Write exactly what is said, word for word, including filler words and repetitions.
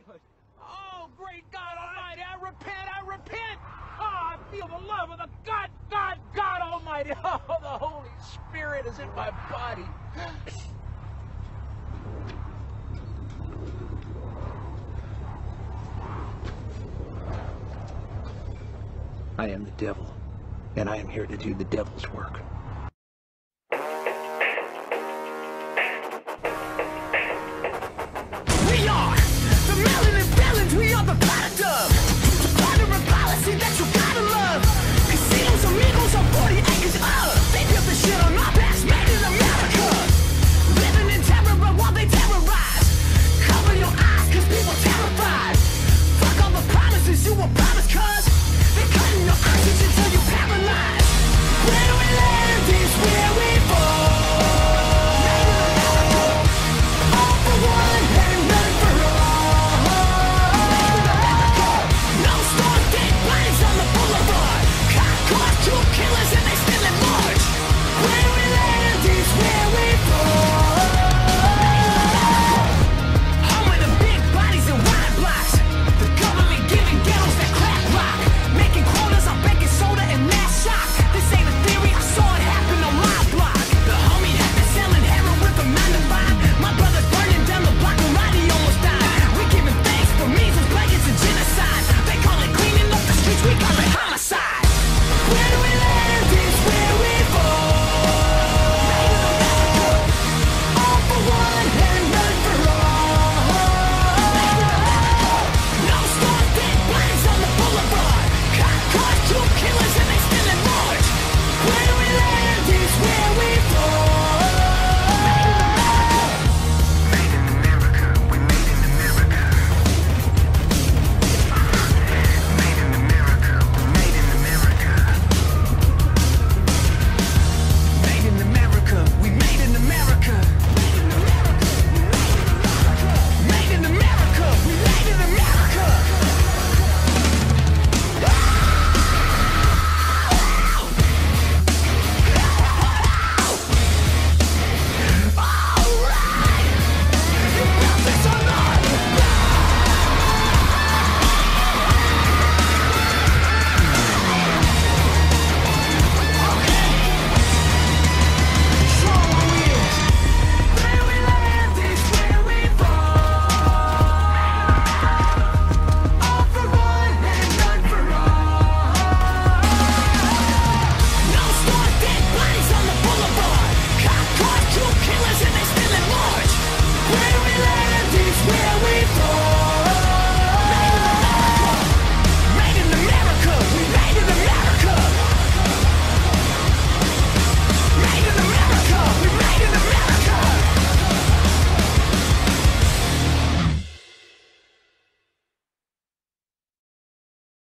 Oh, great God Almighty, I repent, I repent! Oh, I feel the love of the God, God, God Almighty! Oh, the Holy Spirit is in my body. I am the devil, and I am here to do the devil's work.